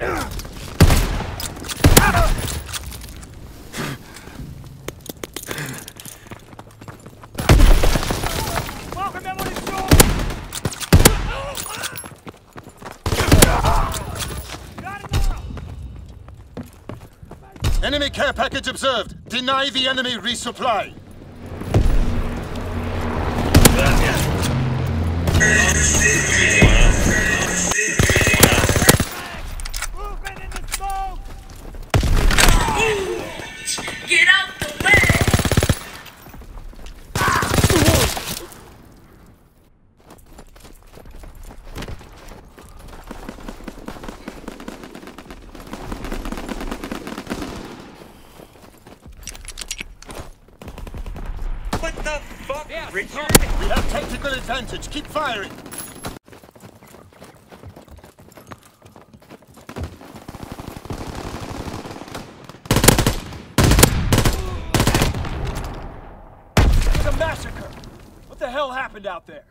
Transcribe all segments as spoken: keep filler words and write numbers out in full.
Enemy care package observed. Deny the enemy resupply. Movement in the smoke! Get out the way! What the fuck, Yeah, Richard? We have tactical advantage. Keep firing. It's a massacre! What the hell happened out there?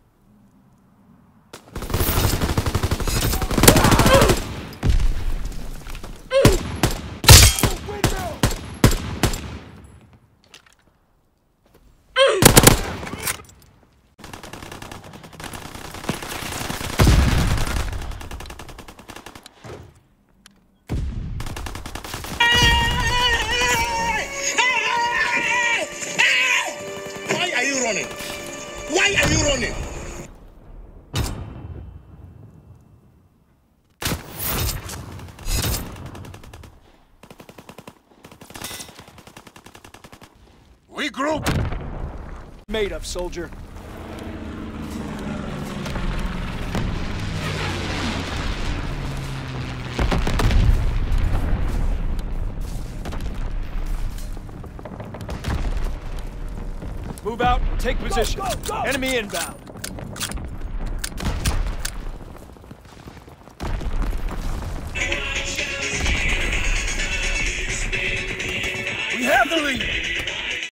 Why are you running? Why are you running? We group. Made of, soldier. Move out, take position. Go, go, go. Enemy inbound. We have the lead.